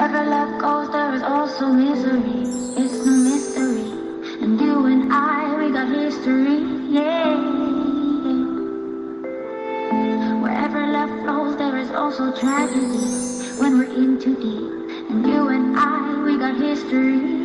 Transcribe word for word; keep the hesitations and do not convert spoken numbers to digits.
Wherever love goes, there is also misery. It's no mystery. And you and I, we got history. Yeah. Wherever love flows, there is also tragedy. When we're in too deep. And you and I, we got history.